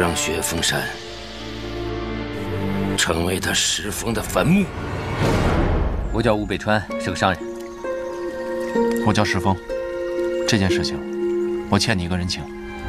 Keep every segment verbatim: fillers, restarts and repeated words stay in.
让雪峰山成为他石峰的坟墓。 我叫吴北川，是个商人。 我叫石峰，这件事情我欠你一个人情。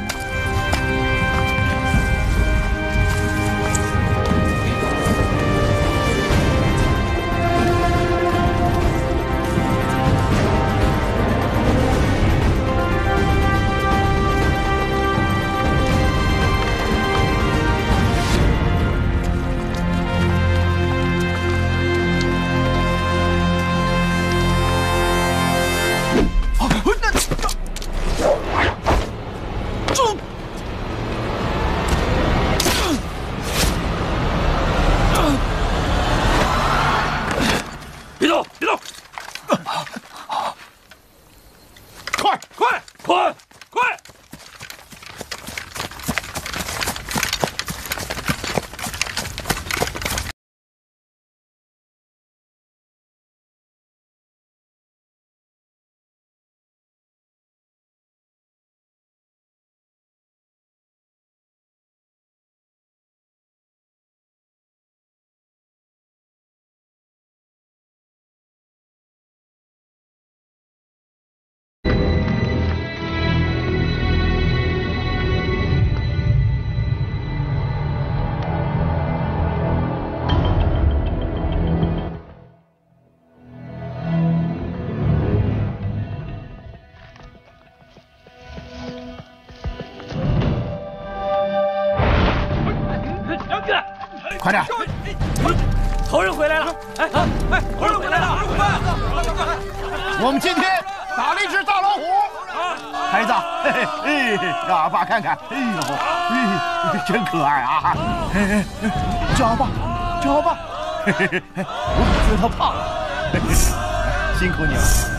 快点！ 头人回来了！哎哎哎，头人回来了！ 我们今天打了一只大老虎，孩子，嘿嘿，哎，让阿爸看看，哎呦，哎，真可爱啊！哎哎，叫阿爸，叫阿爸，嘿嘿嘿，我怎么觉得他胖了？嘿嘿，辛苦你了。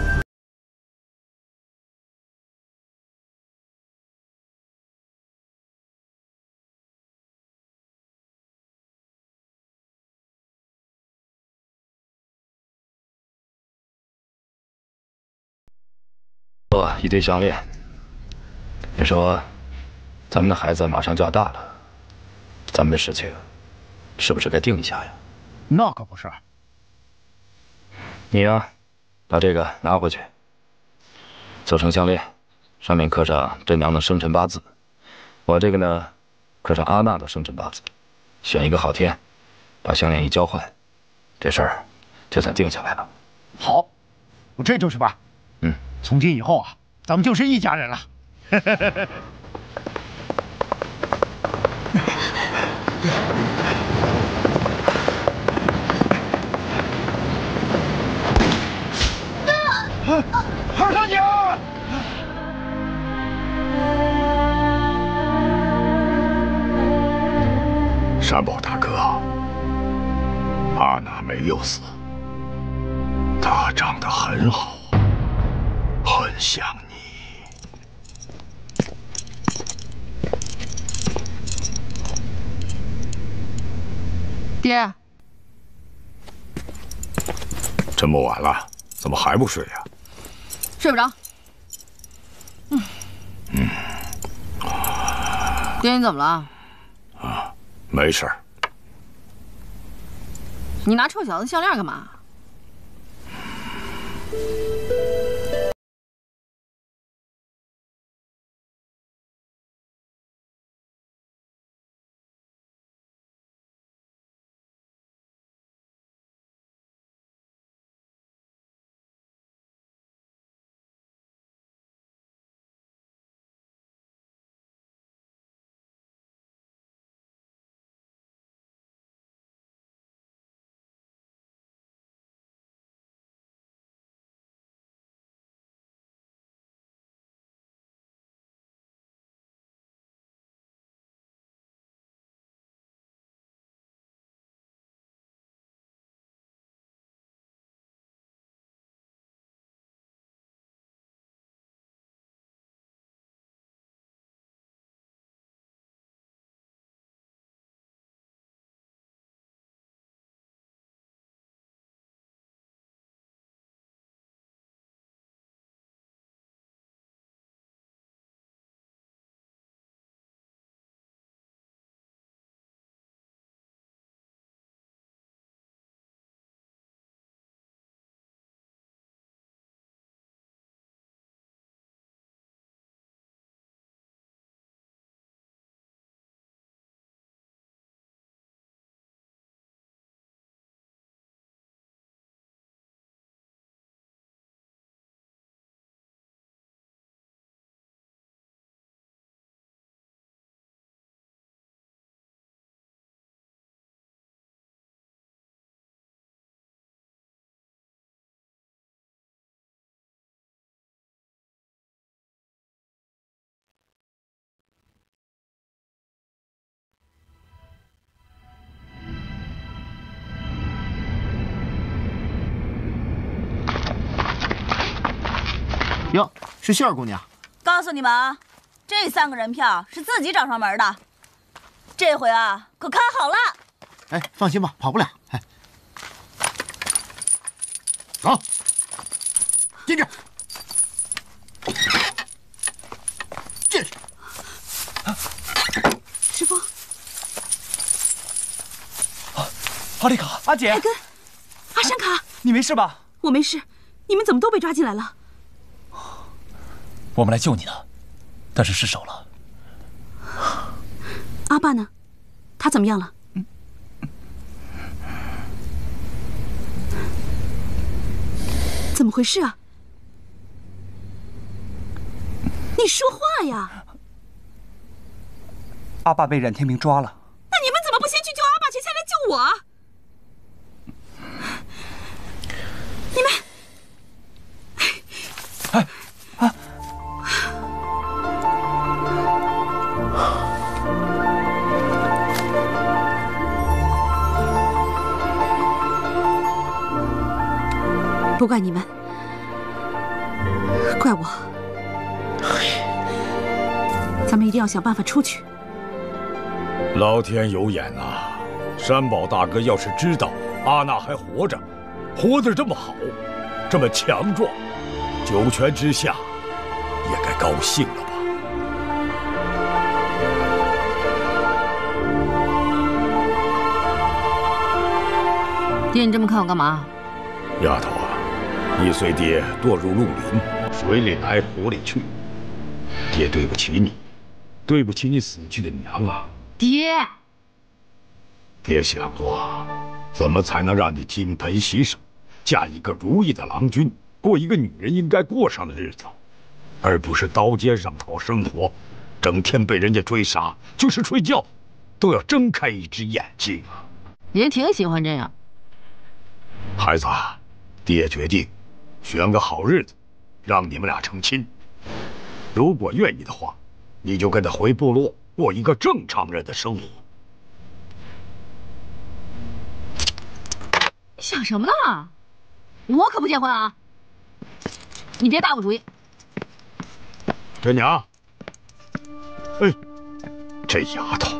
一堆项链。你说，咱们的孩子马上就要大了，咱们的事情是不是该定一下呀？ 那可不是。 你呀，把这个拿回去，做成项链，上面刻上朕娘的生辰八字。我这个呢，刻上阿娜的生辰八字。选一个好天，把项链一交换，这事儿就算定下来了。 好，我这就是办。 嗯。 从今以后啊，咱们就是一家人了。二少姐， 山宝大哥，阿娜没有死，她长得很好。 很想你， 爹。 这么晚了，怎么还不睡呀？ 睡不着。嗯。嗯。爹，你怎么了？ 啊，没事儿。 你拿臭小子项链干嘛？ 哟，是杏儿姑娘。 告诉你们啊，这三个人票是自己找上门的，这回啊可看好了。 哎，放心吧，跑不了。哎，走，进去，进去。 师傅， 阿丽卡，阿姐， 海根，阿山卡， 你没事吧？ 我没事，你们怎么都被抓进来了？ 我们来救你的，但是失手了。 阿爸呢？他怎么样了？怎么回事啊？你说话呀！ 阿爸被冉天明抓了。 那你们怎么不先去救阿爸，先下来救我？你们， 哎啊！ 不怪你们，怪我。咱们一定要想办法出去。 老天有眼呐！山宝大哥要是知道阿娜还活着，活得这么好，这么强壮，九泉之下也该高兴了吧？ 爹，你这么看我干嘛？ 丫头啊，你随爹堕入绿林，水里来火里去，爹对不起你，对不起你死去的娘啊！ 爹， 爹想过，怎么才能让你金盆洗手，嫁一个如意的郎君，过一个女人应该过上的日子，而不是刀尖上讨生活，整天被人家追杀，就是睡觉都要睁开一只眼睛啊！ 爷挺喜欢这样。 孩子，爹决定选个好日子，让你们俩成亲。如果愿意的话，你就跟他回部落过一个正常人的生活。 想什么呢？我可不结婚啊！你别打我主意。 这娘，哎，这丫头。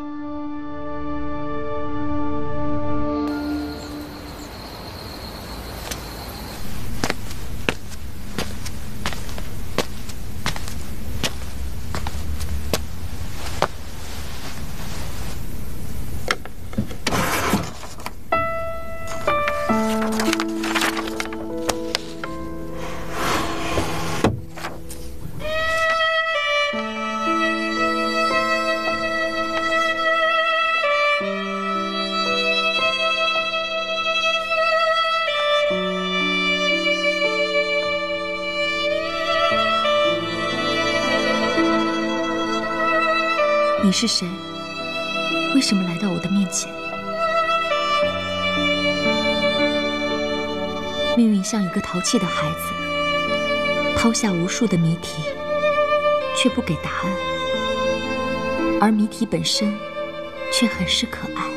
你是谁？为什么来到我的面前？命运像一个淘气的孩子，抛下无数的谜题，却不给答案，而谜题本身却很是可爱。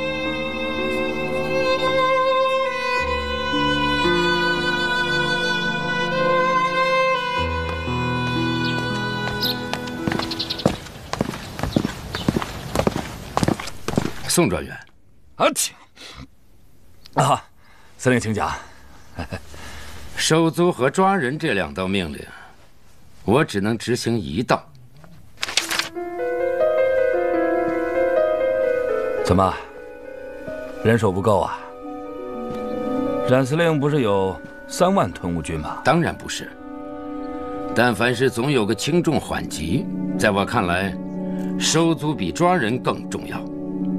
宋专员， 啊，请啊，司令请讲。 收租和抓人这两道命令，我只能执行一道。 怎么，人手不够啊？冉司令不是有三万屯务军吗？ 当然不是。但凡事总有个轻重缓急，在我看来，收租比抓人更重要。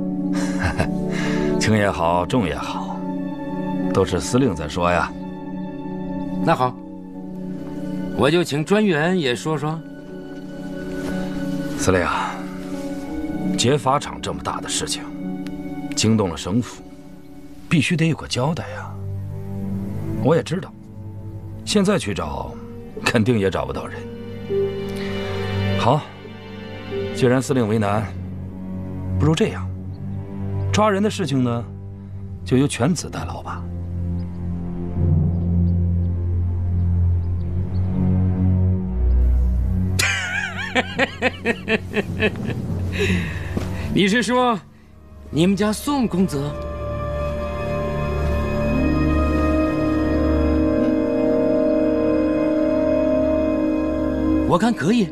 轻也好，重也好，都是司令在说呀。 那好，我就请专员也说说。 司令啊，劫法场这么大的事情，惊动了省府，必须得有个交代呀。我也知道，现在去找，肯定也找不到人。好，既然司令为难，不如这样。抓人的事情呢，就由犬子代劳吧。 你是说，你们家宋公子？我看可以。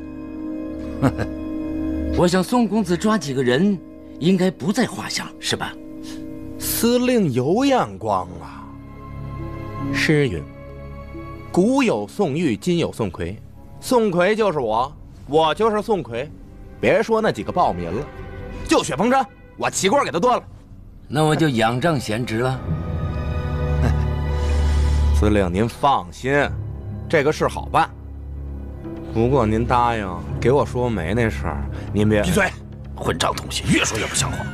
我想宋公子抓几个人，应该不在话下，是吧？ 司令有眼光啊。诗云：“古有宋玉，今有宋奎。宋奎就是我，我就是宋奎。别说那几个暴民了，就雪峰山，我齐锅给他端了。 那我就仰仗贤侄了。 司令您放心，这个事好办。不过您答应给我说媒那事儿，您别闭嘴，混账东西，越说越不像话。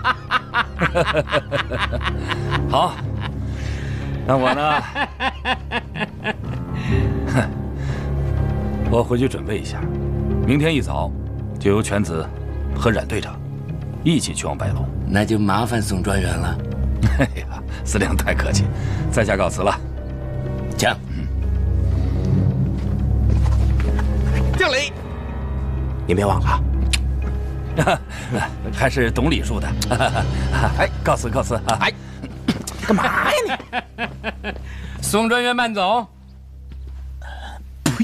好，那我呢？哼，我回去准备一下，明天一早就由犬子和冉队长一起去往白龙。 那就麻烦宋专员了。 哎呀，司令太客气，在下告辞了。 请。 敬礼。您别忘了。 还是懂礼数的。哎，告辞告辞。 哎，干嘛呀你？ 宋专员慢走。 呸！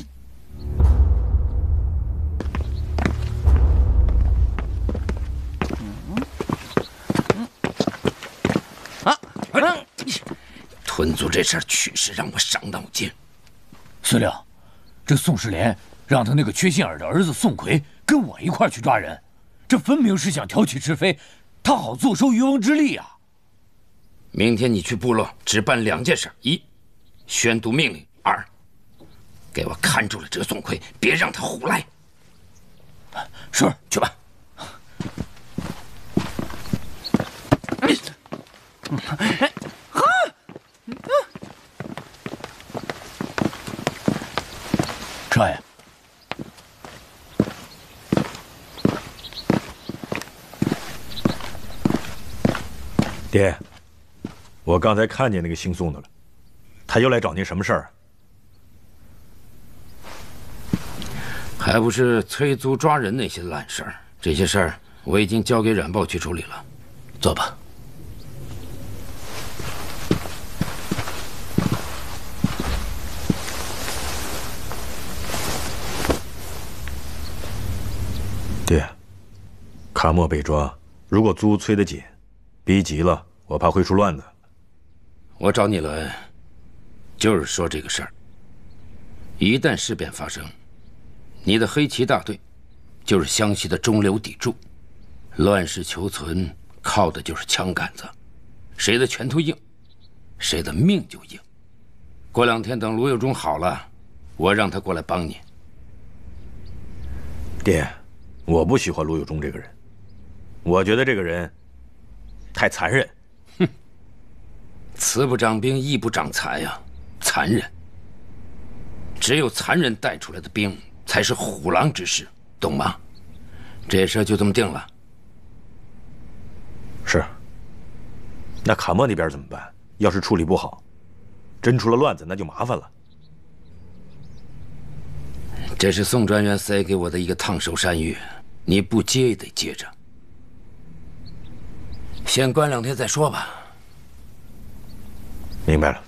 啊！屯卒这事儿确实让我伤脑筋。 司令，这宋世廉让他那个缺心眼的儿子宋奎跟我一块去抓人。这分明是想挑起是非，他好坐收渔翁之利啊！ 明天你去部落只办两件事：一，宣读命令；二，给我看住了这个宋奎，别让他胡来。 是， 去吧。 少爷。 爹，我刚才看见那个姓宋的了，他又来找您什么事儿？ 还不是催租抓人那些烂事儿。这些事儿我已经交给冉报去处理了。坐吧。 爹，卡莫被抓，如果租催得紧，逼急了，我怕会出乱子。 我找你来，就是说这个事儿。一旦事变发生，你的黑旗大队就是湘西的中流砥柱，乱世求存靠的就是枪杆子，谁的拳头硬，谁的命就硬。过两天等卢有忠好了，我让他过来帮你。 爹，我不喜欢卢有忠这个人，我觉得这个人太残忍。 哼，慈不长兵，义不长财呀，残忍。只有残忍带出来的兵，才是虎狼之师，懂吗？这事就这么定了。 是。那卡莫那边怎么办？要是处理不好，真出了乱子，那就麻烦了。 这是宋专员塞给我的一个烫手山芋，你不接也得接着。先关两天再说吧。 明白了。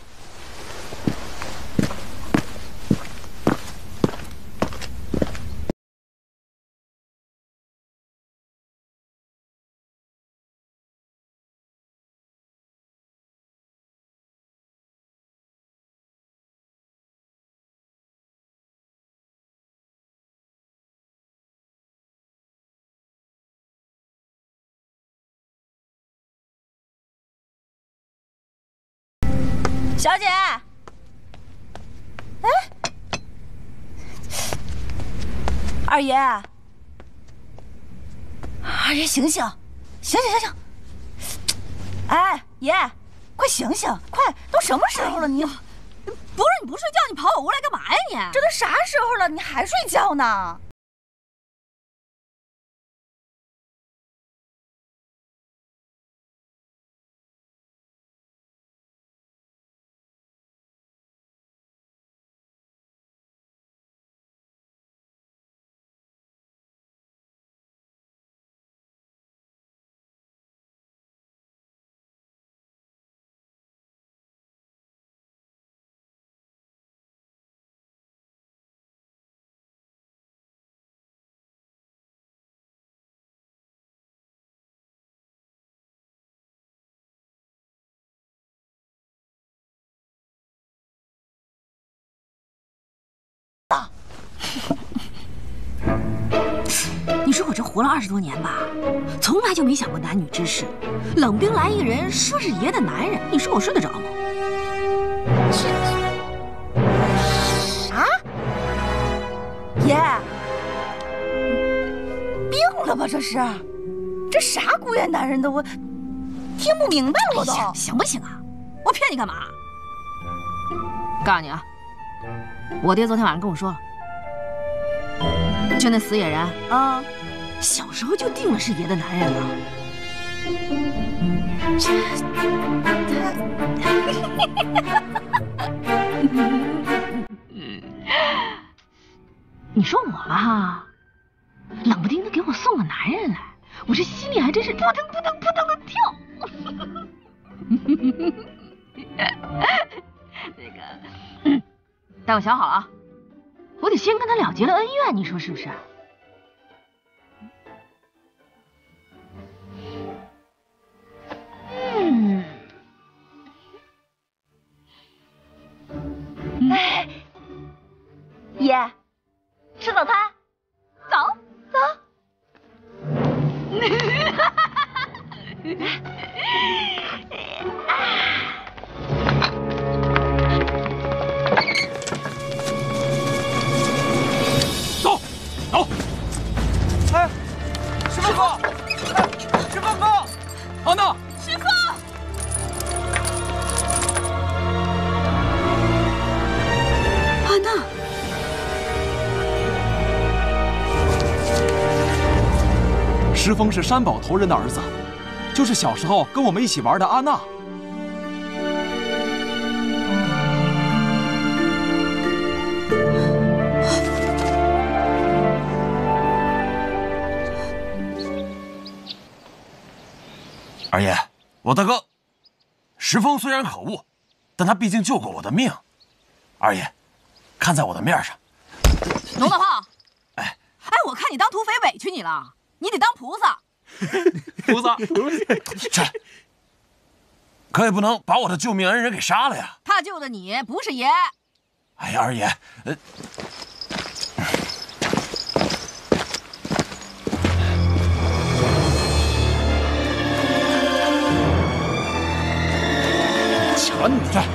小姐，哎，二爷，二爷醒醒，醒醒醒醒！哎，爷，快醒醒，快，都什么时候了，你不是你不睡觉，你跑我屋来干嘛呀你？这都啥时候了，你还睡觉呢？ 你说我这活了二十多年吧，从来就没想过男女之事。冷冰来一个人说是爷的男人，你说我睡得着吗？ 啥？爷，病了吧？这是，这啥姑爷男人的，我听不明白了，我都。 哎、行不行啊？我骗你干嘛？告诉你啊，我爹昨天晚上跟我说了。 就那死野人啊，小时候就定了是爷的男人了。这你说我吧，冷不丁的给我送个男人来，我这心里还真是扑腾扑腾扑腾的跳。那个，嗯，但我想好了啊。 我得先跟他了结了恩怨，你说是不是？嗯。 哎，爷，吃早餐，走走。 走，走。哎，师傅哥，哎，师傅哥，安娜， 师傅。 安娜， 石峰是山宝头人的儿子，就是小时候跟我们一起玩的阿娜。 二爷，我大哥石峰虽然可恶，但他毕竟救过我的命。二爷，看在我的面上， 龙大炮，哎哎，我看你当土匪委屈你了，你得当菩萨。 菩萨，这可也不能把我的救命恩人给杀了呀！ 他救的你，不是爷。 哎呀，二爷，呃， 瞧你这！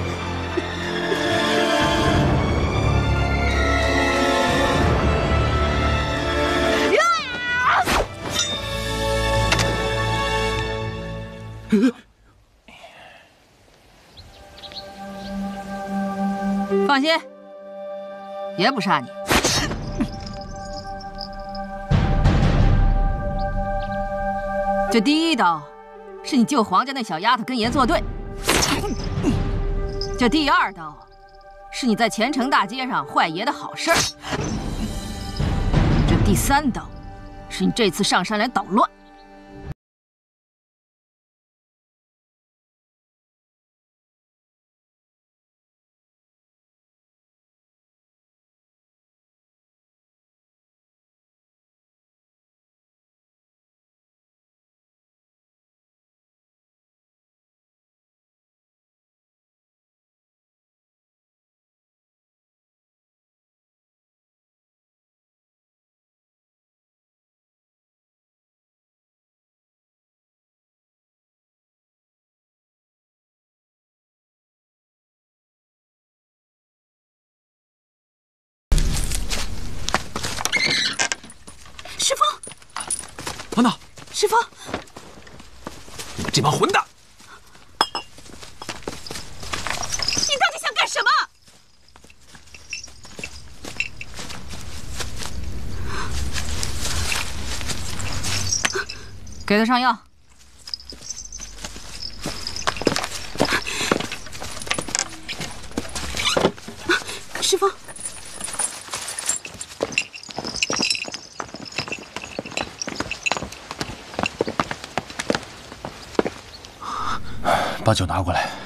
放心，爷不杀你。这第一刀，是你救黄家那小丫头跟爷作对；这第二刀，是你在前城大街上坏爷的好事儿；这第三刀，是你这次上山来捣乱。师傅， 安娜， 师傅， 你们这帮混蛋！ 你到底想干什么？给他上药。师傅。 把酒拿过来。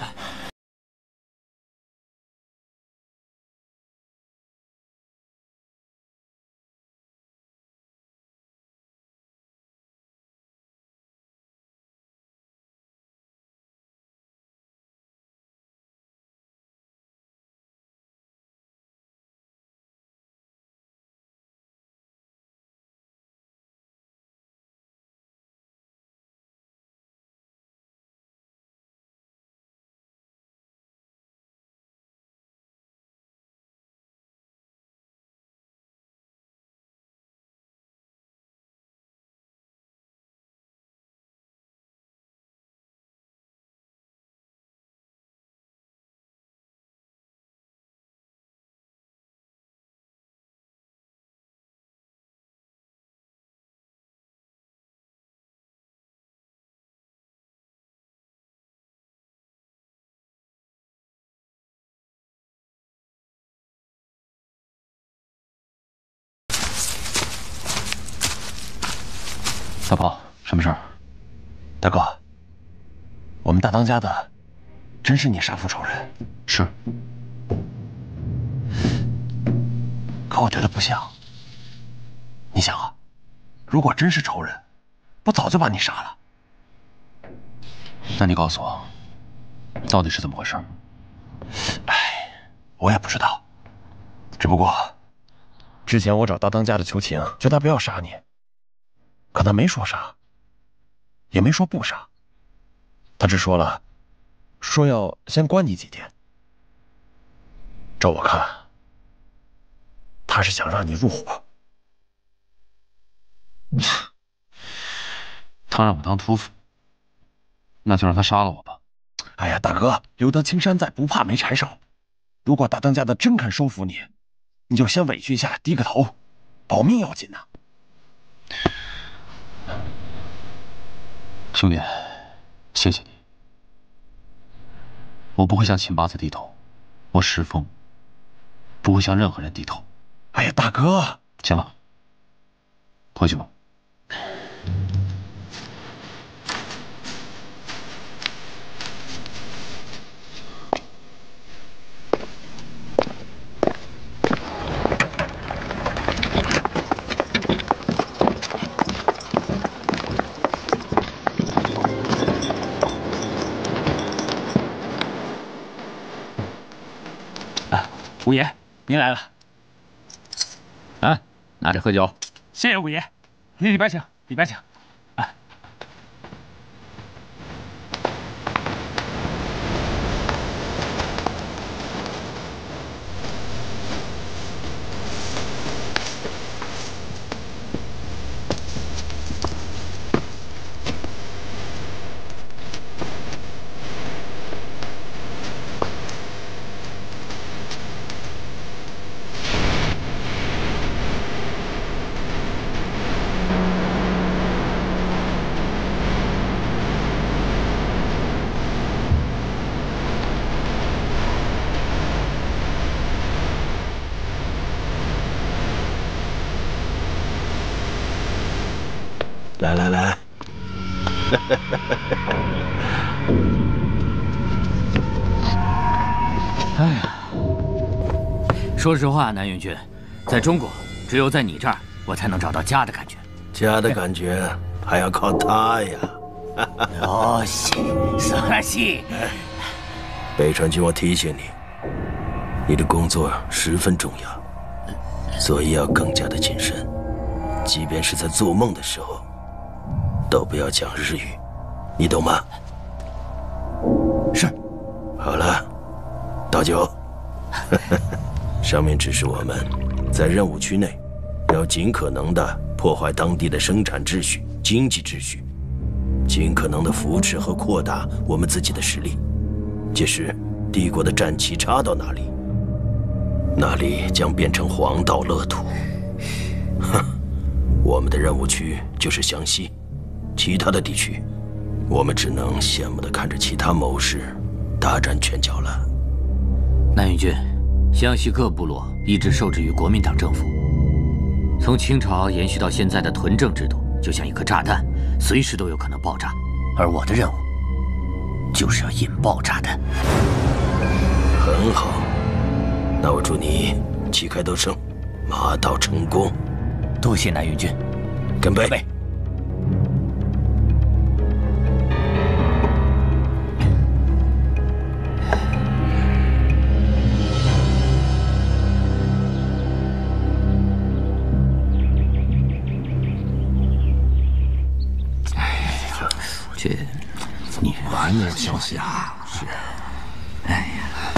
小炮，什么事儿？ 大哥，我们大当家的真是你杀父仇人？ 是。 可我觉得不像。你想啊，如果真是仇人，不早就把你杀了？ 那你告诉我，到底是怎么回事？ 哎，我也不知道。只不过，之前我找大当家的求情，叫他不要杀你，可他没说杀，也没说不杀，他只说了，说要先关你几天。照我看，他是想让你入伙。 他让我当屠夫，那就让他杀了我吧。 哎呀，大哥，留得青山在，不怕没柴烧。如果大当家的真肯收服你，你就先委屈一下，低个头，保命要紧呐。 兄弟，谢谢你。我不会向秦八子低头，我石峰不会向任何人低头。 哎呀，大哥， 行了，回去吧。 五爷，您来了。啊，拿着喝酒。 谢谢五爷，你里边请，里边请。啊。 来来来， 哎呀，说实话，南云君，在中国，只有在你这儿，我才能找到家的感觉。 家的感觉还要靠他呀。 哦，西，索西。 北川君，我提醒你，你的工作十分重要，所以要更加的谨慎，即便是在做梦的时候。都不要讲日语，你懂吗？ 是。 好了，倒酒。上面指示我们，在任务区内，要尽可能的破坏当地的生产秩序、经济秩序，尽可能的扶持和扩大我们自己的实力。届时，帝国的战旗插到哪里，那里将变成黄道乐土。哼，我们的任务区就是湘西。其他的地区，我们只能羡慕地看着其他谋士大展拳脚了。 南云君，湘西各部落一直受制于国民党政府，从清朝延续到现在的屯政制度，就像一颗炸弹，随时都有可能爆炸。而我的任务，就是要引爆炸弹。 很好，那我祝你旗开得胜，马到成功。 多谢南云君， 干杯！ 干杯！这，你晚点休息啊！ 是，哎呀，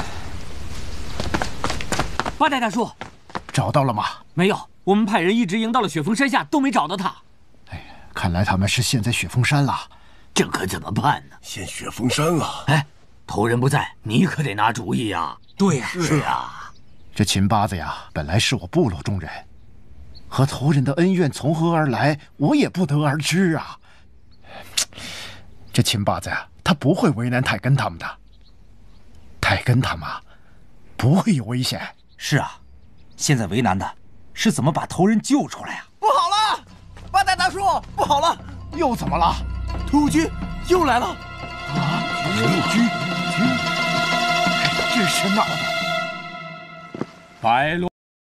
八代大叔， 找到了吗？ 没有，我们派人一直迎到了雪峰山下，都没找到他。 哎呀，看来他们是陷在雪峰山了。 这可怎么办呢？ 陷雪峰山啊！ 哎，头人不在，你可得拿主意呀。 对呀， 是啊。 这秦八子呀，本来是我部落中人，和头人的恩怨从何而来，我也不得而知啊。这秦八子呀，他不会为难泰根他们的。泰根他们不会有危险。 是啊，现在为难的是怎么把头人救出来啊！ 不好了，八代大叔，不好了， 又怎么了？ 突厥又来了！ 啊！突厥，这是谁闹的？ 白龙。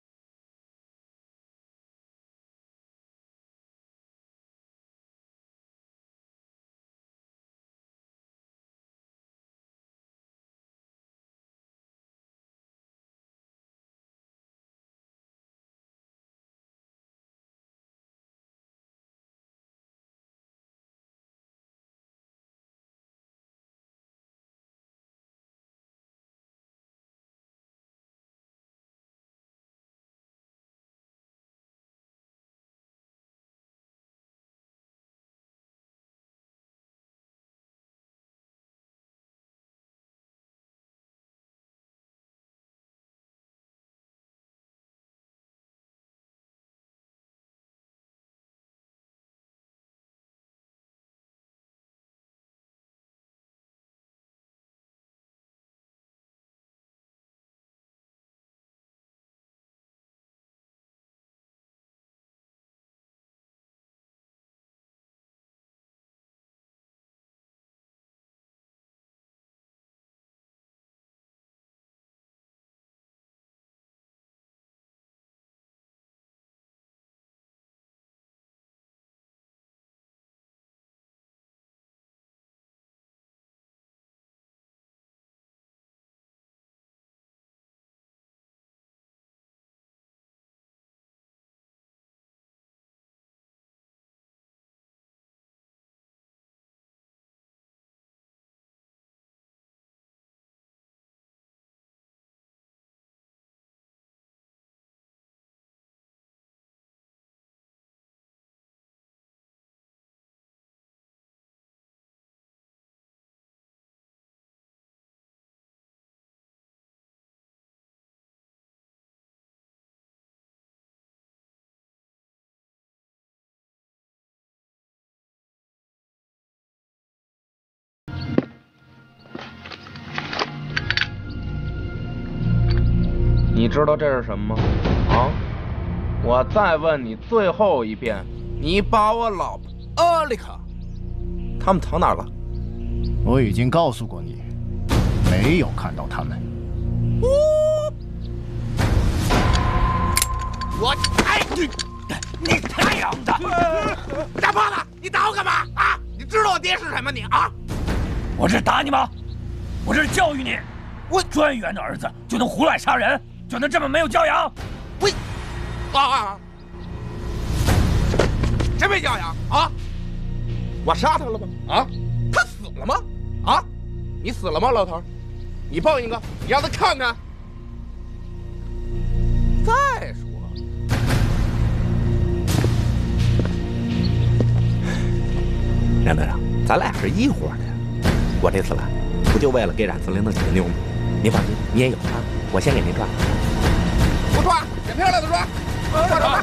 你知道这是什么吗？啊！我再问你最后一遍，你把我老婆阿丽卡，他们藏哪儿了？ 我已经告诉过你，没有看到他们。 我哎你，你他娘的！大胖子，你打我干嘛啊？你知道我爹是什么你啊？ 我这是打你吗？我这是教育你。我专员的儿子就能胡乱杀人，就能这么没有教养？ 喂，啊啊！真没教养啊！ 我杀他了吗？啊，他死了吗？啊，你死了吗，老头？你蹦一个，你让他看看。再说， 梁队长，咱俩是一伙的呀。我这次来，不就为了给冉司令弄几个妞吗？您放心，你也有他，我先给您抓。 不抓，捡漂亮的抓，抓抓！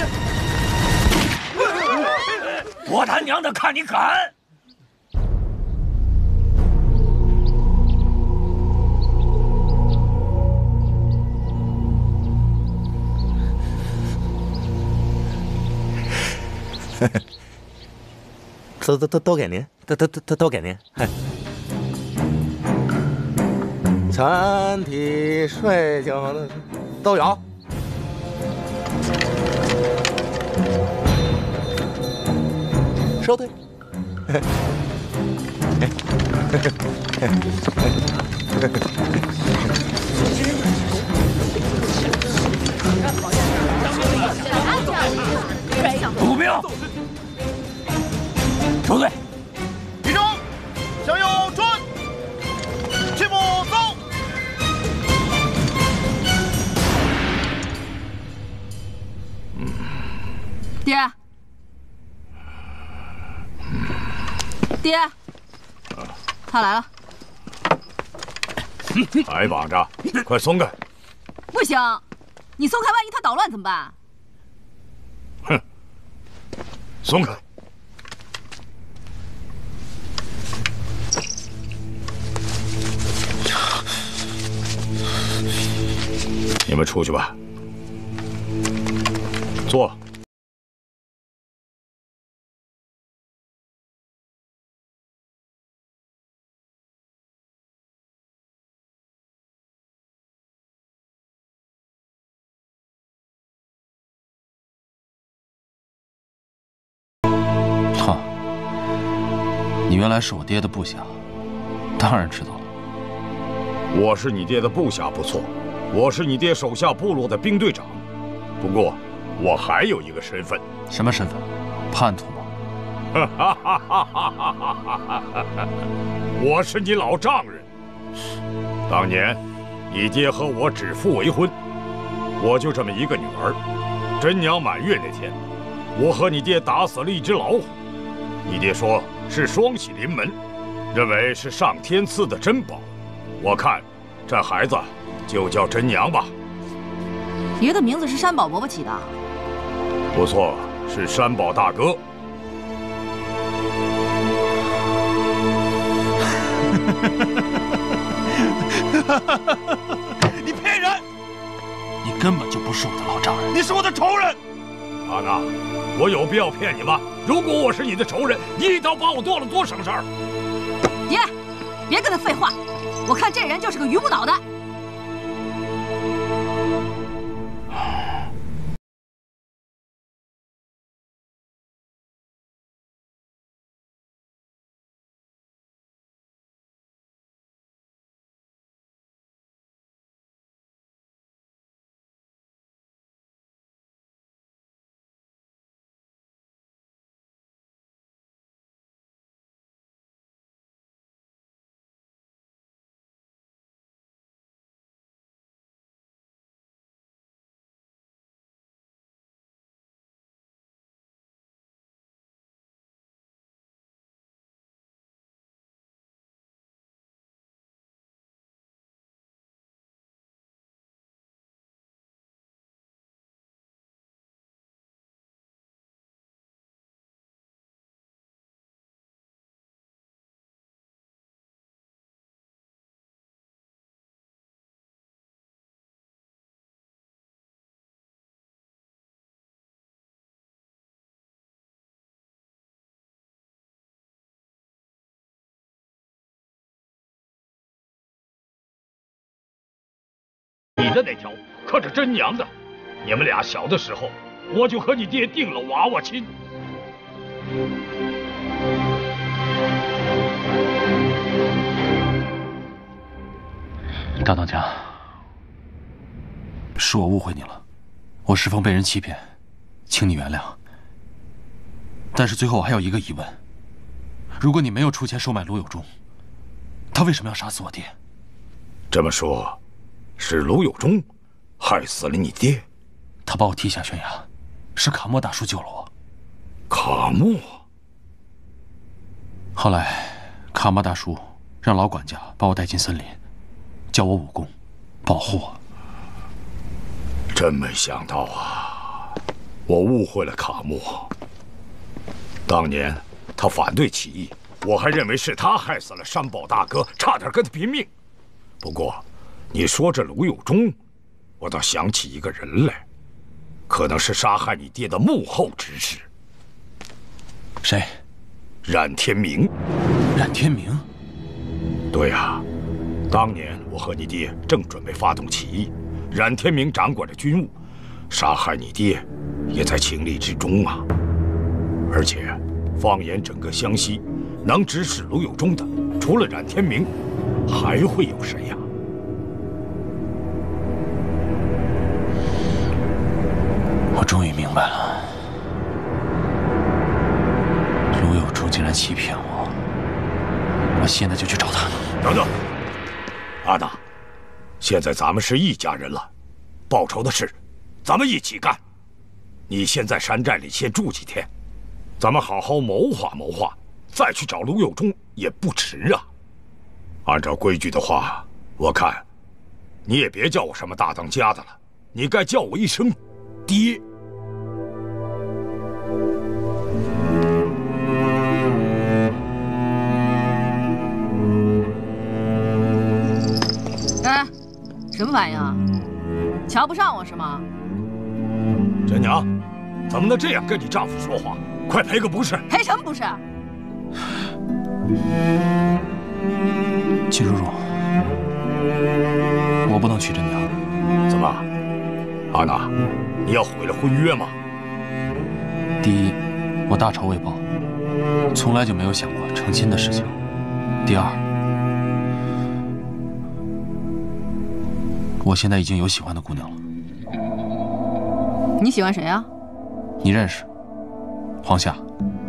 我他娘的看你敢！ 都都都都给您，都都都都都给您。 全体睡觉的都有。收队。 步兵，收队。 立正，向右转，齐步走。 爹，爹，他来了。 还绑着，快松开！ 不行，你松开，万一他捣乱怎么办？ 哼，松开！你们出去吧，坐。 你原来是我爹的部下，当然知道了。 我是你爹的部下不错，我是你爹手下部落的兵队长。不过，我还有一个身份。 什么身份？叛徒吗？ 哈哈哈哈哈哈！我是你老丈人。当年，你爹和我指腹为婚，我就这么一个女儿。真娘满月那天，我和你爹打死了一只老虎。你爹说是双喜临门，认为是上天赐的珍宝。我看，这孩子就叫真娘吧。 爷的名字是山宝伯伯起的。 不错，是山宝大哥。 你骗人！你根本就不是我的老丈人，你是我的仇人。 阿娜，我有必要骗你吗？如果我是你的仇人，你一刀把我剁了多省事儿。 爷，别跟他废话，我看这人就是个榆木脑袋。 你的那条可是真娘的，你们俩小的时候，我就和你爹定了娃娃亲。 大当家，是我误会你了，我石峰被人欺骗，请你原谅。但是最后我还有一个疑问：如果你没有出钱收买卢有忠，他为什么要杀死我爹？ 这么说，是卢有忠害死了你爹？ 他把我踢下悬崖，是卡莫大叔救了我。 卡莫。 后来，卡莫大叔让老管家把我带进森林，教我武功，保护我。 真没想到啊，我误会了卡莫。当年他反对起义，我还认为是他害死了山宝大哥，差点跟他拼命。不过，你说这卢有忠，我倒想起一个人来，可能是杀害你爹的幕后指使。 谁？ 冉天明。 冉天明？ 对啊，当年我和你爹正准备发动起义，冉天明掌管着军务，杀害你爹也在情理之中啊。而且，放眼整个湘西，能指使卢有忠的，除了冉天明，还会有谁呀？ 我终于明白了，卢有忠竟然欺骗我，我现在就去找他。 等等，阿娜，现在咱们是一家人了，报仇的事，咱们一起干。你先在山寨里先住几天，咱们好好谋划谋划，再去找卢有忠也不迟啊。按照规矩的话，我看你也别叫我什么大当家的了，你该叫我一声爹。 哎，什么反应啊？瞧不上我是吗？ 真娘，怎么能这样跟你丈夫说话？快赔个不是！ 赔什么不是？ 秦叔叔，我不能娶真娘。 怎么，阿娜，你要毁了婚约吗？ 第一，我大仇未报； 从来就没有想过成亲的事情。第二，我现在已经有喜欢的姑娘了。 你喜欢谁啊？ 你认识？黄夏。